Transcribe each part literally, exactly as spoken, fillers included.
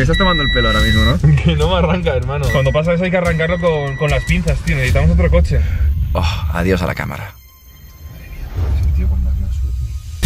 Me estás tomando el pelo ahora mismo, ¿no? Que no me arranca, hermano. Cuando pasa eso hay que arrancarlo con, con las pinzas, tío. Necesitamos otro coche. Oh, adiós a la cámara. Madre mía, es el tío con más más suerte.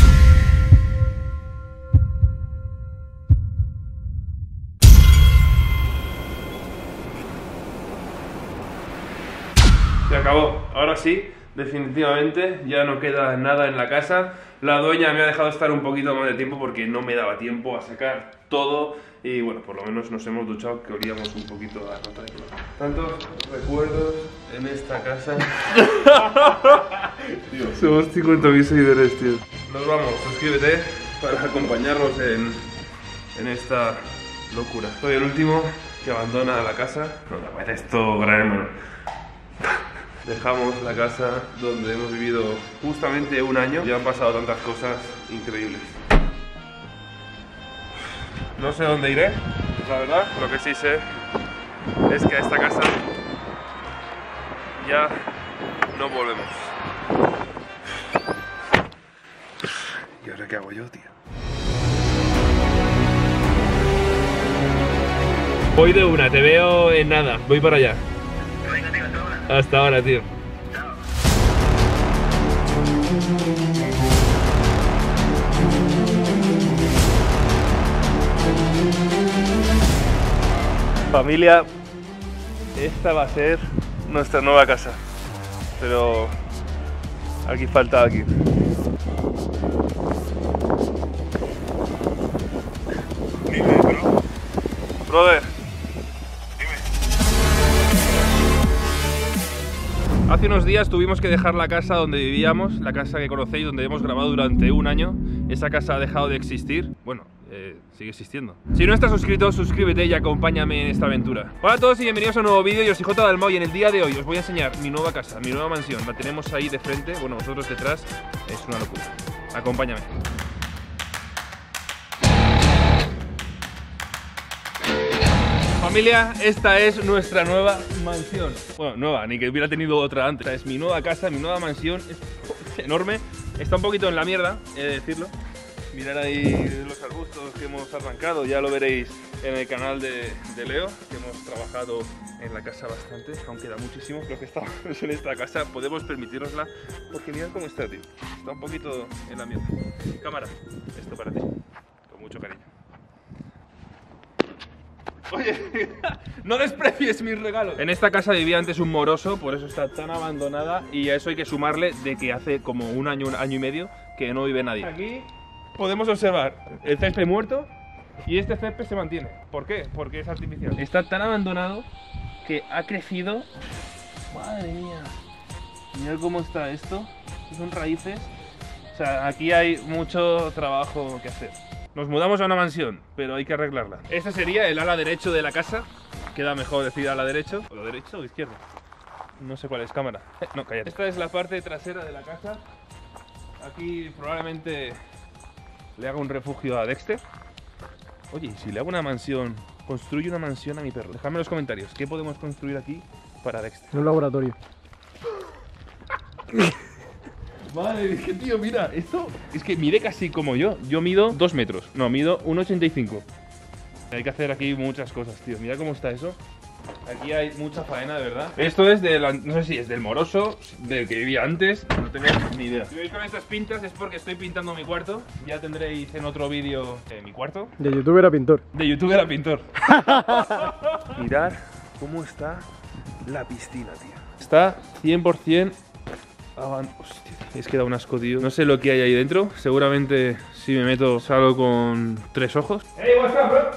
Se acabó. Ahora sí, definitivamente ya no queda nada en la casa. La dueña me ha dejado estar un poquito más de tiempo porque no me daba tiempo a sacar todo. Y bueno, por lo menos nos hemos duchado, que olíamos un poquito a nota de cloro. Tantos recuerdos en esta casa. Tío, somos cincuenta mil seguidores, tío. Nos vamos, suscríbete para acompañarnos en, en esta locura. Soy el último que abandona la casa. No te parece esto, gran hermano. Dejamos la casa donde hemos vivido justamente un año y han pasado tantas cosas increíbles. No sé dónde iré, la verdad. Lo que sí sé es que a esta casa ya no volvemos. ¿Y ahora qué hago yo, tío? Voy de una, te veo en nada. Voy para allá. Hasta ahora, tío. Familia, esta va a ser nuestra nueva casa. Pero aquí falta alguien. Dime, bro. Brother. Hace unos días tuvimos que dejar la casa donde vivíamos, la casa que conocéis, donde hemos grabado durante un año. Esa casa ha dejado de existir. Bueno, eh, sigue existiendo. Si no estás suscrito, suscríbete y acompáñame en esta aventura. Hola a todos y bienvenidos a un nuevo vídeo. Yo soy J Dalmau y en el día de hoy os voy a enseñar mi nueva casa, mi nueva mansión. La tenemos ahí de frente, bueno, vosotros detrás. Es una locura. Acompáñame. Familia, esta es nuestra nueva mansión. Bueno, nueva, ni que hubiera tenido otra antes. Esta es mi nueva casa, mi nueva mansión. Es enorme. Está un poquito en la mierda, he de decirlo. Mirad ahí los arbustos que hemos arrancado. Ya lo veréis en el canal de, de Leo, que hemos trabajado en la casa bastante. Aún queda muchísimo. Creo que estamos en esta casa. Podemos permitirnosla porque mirad cómo está, tío. Está un poquito en la mierda. Cámara, esto para ti. Con mucho cariño. Oye, no desprecies mis regalos. En esta casa vivía antes un moroso, por eso está tan abandonada. Y a eso hay que sumarle de que hace como un año, un año y medio que no vive nadie. Aquí podemos observar el césped muerto y este césped se mantiene. ¿Por qué? Porque es artificial. Está tan abandonado que ha crecido. Madre mía. Mirad cómo está esto. Son raíces. O sea, aquí hay mucho trabajo que hacer. Nos mudamos a una mansión, pero hay que arreglarla. Este sería el ala derecho de la casa. Queda mejor decir ala derecho. ¿O derecho o izquierdo? No sé cuál es, cámara. Eh, no, cállate. Esta es la parte trasera de la casa. Aquí probablemente le haga un refugio a Dexter. Oye, ¿y si le hago una mansión? Construye una mansión a mi perro. Dejadme en los comentarios. ¿Qué podemos construir aquí para Dexter? Un laboratorio. Madre, es que tío, mira, esto es que mide casi como yo. Yo mido dos metros, no, mido uno ochenta y cinco. Hay que hacer aquí muchas cosas, tío. Mira cómo está eso. Aquí hay mucha faena, de verdad. Esto es del, no sé si es del moroso, del que vivía antes, no tengo ni idea. Si veis con estas pintas es porque estoy pintando mi cuarto. Ya tendréis en otro vídeo eh, mi cuarto. De youtuber a pintor. De youtuber a pintor. Mirad cómo está la piscina, tío. Está cien por cien... Hostia, es que da un asco, tío. No sé lo que hay ahí dentro. Seguramente si me meto salgo con tres ojos. Hey, what's up, bro?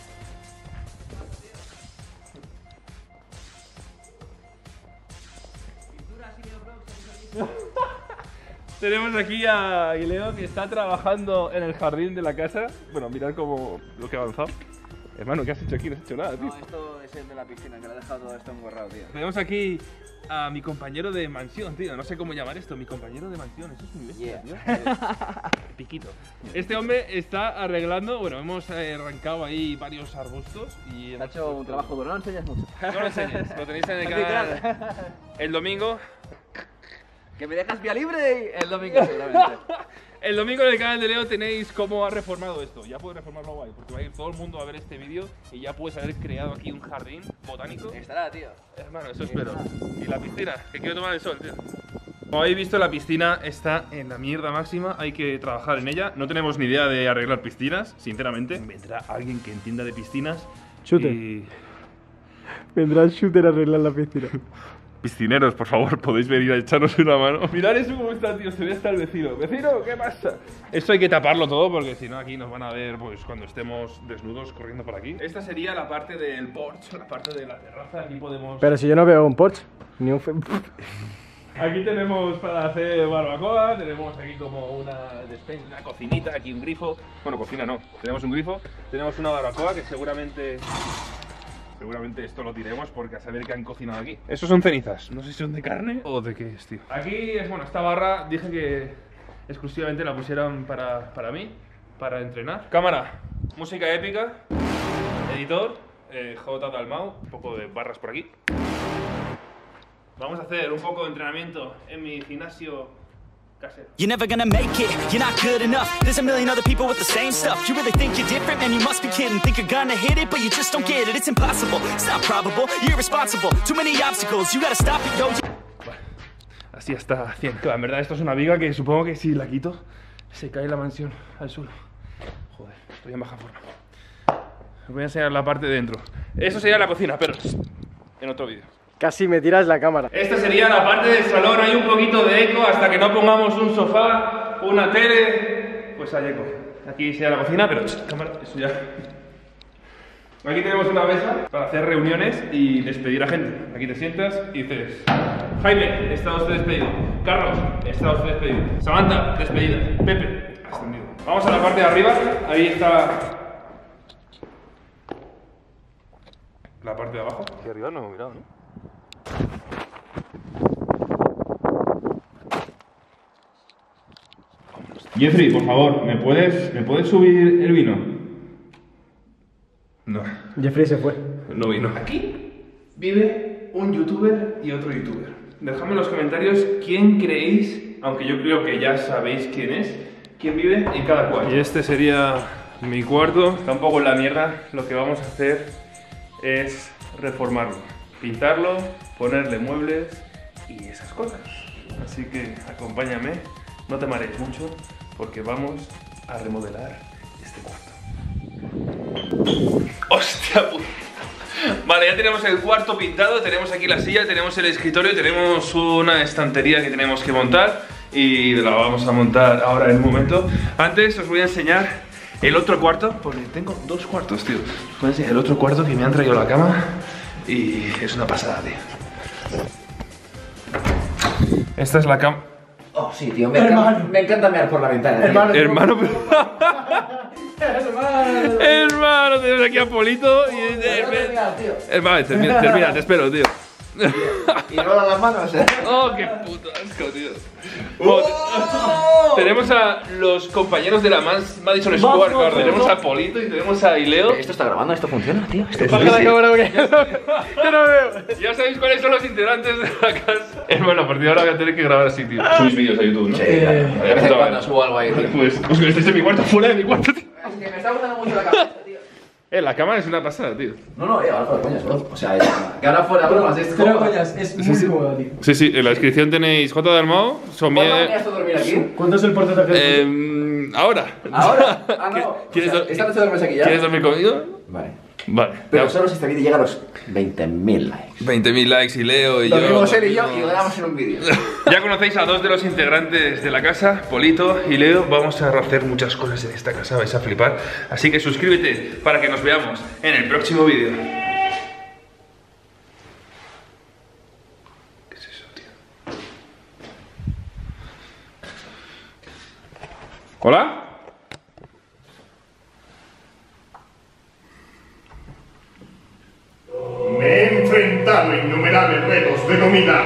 Tenemos aquí a Leo que está trabajando en el jardín de la casa. Bueno, mirad cómo lo que ha avanzado. Hermano, ¿qué has hecho aquí? No has hecho nada, tío. No, esto es el de la piscina, que lo ha dejado todo esto engorrado, tío. Tenemos aquí a mi compañero de mansión, tío. No sé cómo llamar esto. Mi compañero de mansión. Eso es muy bestia, Yeah. tío. Piquito. Este hombre está arreglando. Bueno, hemos arrancado ahí varios arbustos. Y ha hecho un trabajo duro. No enseñas mucho. No lo enseñes. Lo tenéis en el canal. El domingo. Que me dejas vía libre el domingo, seguramente. El domingo en el canal de Leo tenéis cómo ha reformado esto. Ya puedes reformarlo guay, porque va a ir todo el mundo a ver este vídeo y ya puedes haber creado aquí un jardín botánico. Estará, tío. Hermano, eso espero. Y la piscina, que quiero tomar el sol, tío. Como habéis visto, la piscina está en la mierda máxima, hay que trabajar en ella. No tenemos ni idea de arreglar piscinas, sinceramente. Vendrá alguien que entienda de piscinas. Shooter. Y... Vendrá el shooter a arreglar la piscina. Piscineros, por favor, podéis venir a echarnos una mano. Mirad eso cómo está, tío, se ve hasta el vecino. Vecino, ¿qué pasa? Esto hay que taparlo todo porque si no aquí nos van a ver pues cuando estemos desnudos corriendo por aquí. Esta sería la parte del porche, la parte de la terraza. Aquí podemos... Pero si yo no veo un Porsche, ni un... Aquí tenemos para hacer barbacoa, tenemos aquí como una despensa, una cocinita, aquí un grifo. Bueno, cocina no, tenemos un grifo, tenemos una barbacoa que seguramente... Seguramente esto lo tiremos porque a saber qué han cocinado aquí. Estos son cenizas, no sé si son de carne o de qué es, tío. Aquí es, bueno, esta barra dije que exclusivamente la pusieran para, para mí, para entrenar. Cámara, música épica, editor, eh, J. Dalmau, un poco de barras por aquí. Vamos a hacer un poco de entrenamiento en mi gimnasio casero. You're never gonna make it, you're not good enough. There's a million other people with the same stuff. You really think you're different, man, you must be kidding. Think you're gonna hit it, but you just don't get it. It's impossible, it's not probable, you're irresponsible. Too many obstacles, you gotta stop it, yo. Bueno, así hasta cien. En verdad esto es una viga que supongo que si la quito se cae la mansión al suelo. Joder, estoy en baja forma. Os voy a enseñar la parte de dentro. Eso sería la cocina, pero en otro vídeo. Casi me tiras la cámara. Esta sería la parte del salón, hay un poquito de eco hasta que no pongamos un sofá, una tele, pues hay eco. Aquí sería la cocina, pero ch, cámara, eso ya. Aquí tenemos una mesa para hacer reuniones y despedir a gente. Aquí te sientas y dices: Jaime, está usted despedido. Carlos, está usted despedido. Samantha, despedida. Pepe, ascendido. Vamos a la parte de arriba, ahí está la parte de abajo. Aquí arriba no hemos mirado, ¿no? Jeffrey, por favor, ¿me puedes, ¿me puedes subir el vino? No. Jeffrey se fue. No vino. Aquí vive un youtuber y otro youtuber. Dejadme en los comentarios quién creéis, aunque yo creo que ya sabéis quién es, quién vive en cada cuarto. Y este sería mi cuarto. Está un poco en la mierda. Lo que vamos a hacer es reformarlo, pintarlo, ponerle muebles y esas cosas. Así que acompáñame, no te marees mucho, porque vamos a remodelar este cuarto. ¡Hostia puta! Vale, ya tenemos el cuarto pintado, tenemos aquí la silla, tenemos el escritorio, tenemos una estantería que tenemos que montar y la vamos a montar ahora en un momento. Antes os voy a enseñar el otro cuarto, porque tengo dos cuartos, tío. Os voy a enseñar el otro cuarto que me han traído la cama y es una pasada, tío. Esta es la cama. Oh, sí, tío, me, encanta, me encanta mirar por la ventana. Hermano, tío. Hermano, pero... Hermano. Hermano, tenemos aquí a Polito y... Pero no te miras, tío. Hermano, termina, termina, te espero, tío. Y no las manos, eh. Oh, qué puto asco, tío. Bueno, tenemos a los compañeros de la Mans- Madison Square Garden. Tenemos a Polito y tenemos a Ileo. ¿Esto está grabando? ¿Esto funciona, tío? ¿Esto Baja la cámara porque yo no veo. Ya sabéis cuáles son los integrantes de la casa. Hermano, a partir de ahora voy a tener que grabar así, tío. Subís vídeos a YouTube, ¿no? Sí, claro. De vez en cuando subo algo ahí, tío. Pues, pues que estáis en mi cuarto, fuera de mi cuarto, tío. Es que me está gustando mucho la cabeza, tío. Eh, la cámara es una pasada, tío. No, no, eh, ahora fuera coñas, bro. O sea, es, que ahora fuera bromas, es Pero como... coñas, es muy cómodo, tío. Sí, sí, en la descripción tenéis J. Dalmau, ¿Cuándo Somier... venías tú a dormir aquí? ¿Cuánto es el porcentaje? Eh, ahora. ¿Ahora? Ah, no. ¿Quieres, O sea, dor- ¿esta noche duermes aquí ya? ¿Quieres dormir conmigo? Vale. Vale. Pero solo si este vídeo llega a los veinte mil likes. veinte mil likes y Leo y Dormimos él y yo y lo grabamos en un vídeo. Ya conocéis a dos de los integrantes de la casa, Polito y Leo. Vamos a hacer muchas cosas en esta casa, vais a flipar. Así que suscríbete para que nos veamos en el próximo vídeo. ¿Qué es eso, tío? ¿Hola? Me he enfrentado a innumerables retos de comida